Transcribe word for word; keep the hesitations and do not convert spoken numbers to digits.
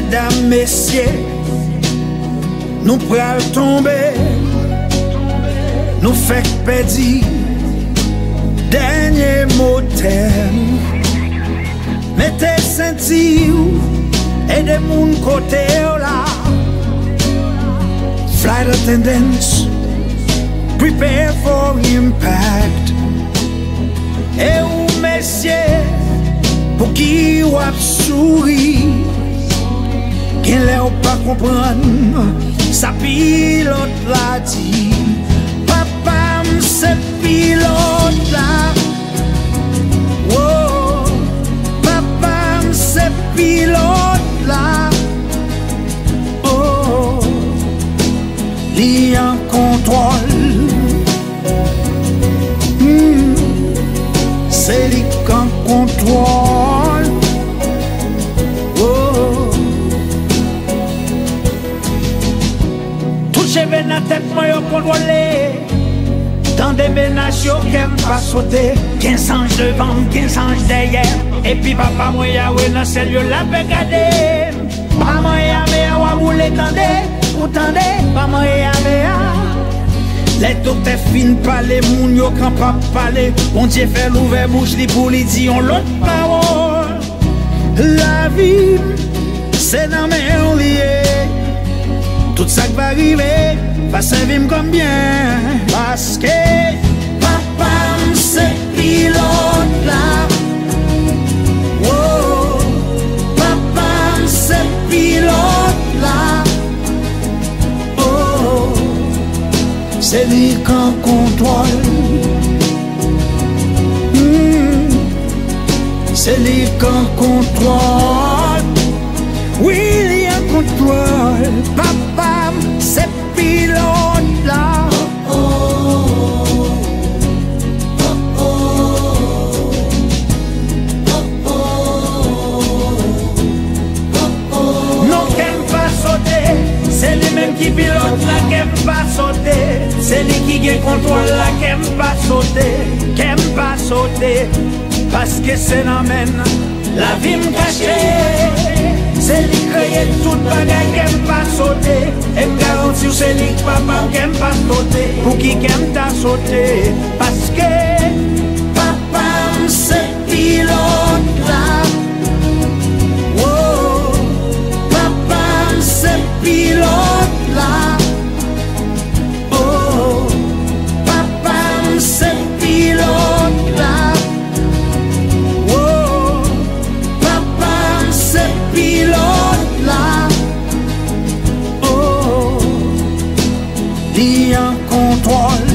Mesdames, messieurs, nous pral tomber, nous fait perdre dernier mot terme. Mettez sentir et de mon côté là. Flight attendants, prepare for impact. Et ou messieurs, pour qui ou a souri, qui l'a pas comprendre, sa pilote l'a dit. Papa m'se pilote là. Oh, papa m'se pilote là. Oh, li en contrôle. Mm. C'est lui qu'en contrôle. Oh, tout cheveux dans la tête, moi yo contrôlé. Dans des ménages yo qu'aime pas sauter. Quinze anges devant, quinze anges derrière. Et puis papa moi ya ouais dans celle yo la pegade. Maman ya me ya wa boule tendez, ou tendez, maman ya me ya. Les docteurs fin parler, moun yo kan pa parler. On Dieu fait l'ouvert bouche li pour li di on l'autre parole. La vie, c'est dans mes liés. Tout ça qui va arriver, va servir comme bien. Parce que papa c'est pilote là. Oh, papa c'est pilote là. C'est lui qu'en contrôle. Mmh. C'est lui qu'en contrôle. Oui, il en contrôle. Papa, c'est pilote là. Oh, oh, oh, oh, oh, oh. Non, qu'aime pas sauter. C'est lui-même qui pilote là, qu'aime pas sauter. C'est lui qui gagne contrôle là, qu'aime pas sauter, qu'aime pas sauter. Parce que c'est l'amène, la vie me cachée. C'est lui qui crée tout bagage, qu'aime pas sauter. Et me garantit c'est lui qui papa qu'aime pas sauter. Pour qui qu'aime ta sauter. Parce que papa c'est pilote là. Oh, papa c'est pilote là. Li en contrôle.